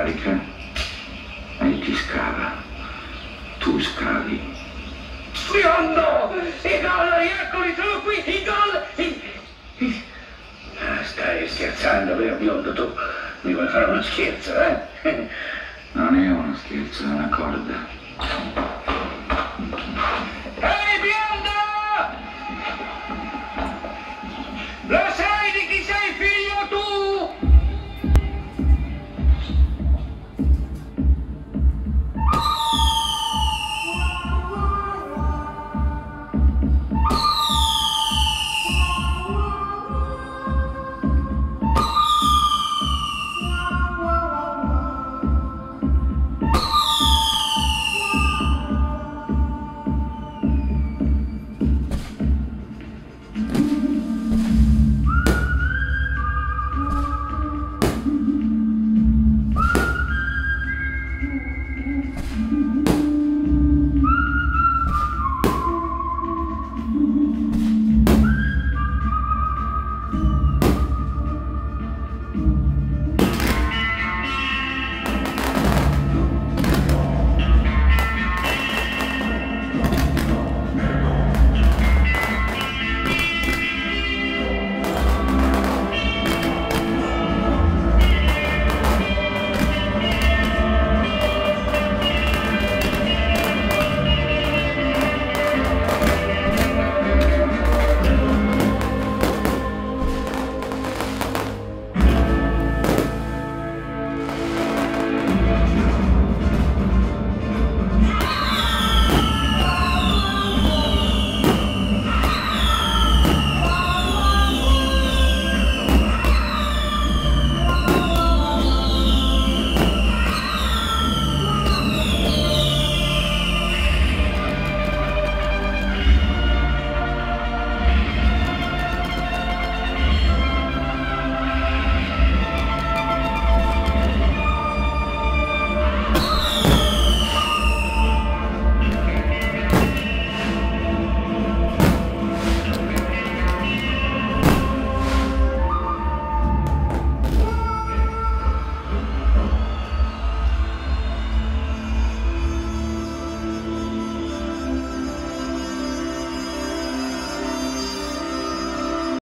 carica e ti scava. Tu scavi. Biondo! I dollari, eccoli, sono qui, i dollari! Stai scherzando, vero biondo? Tu mi vuoi fare uno scherzo, eh? Non è uno scherzo, è una corda.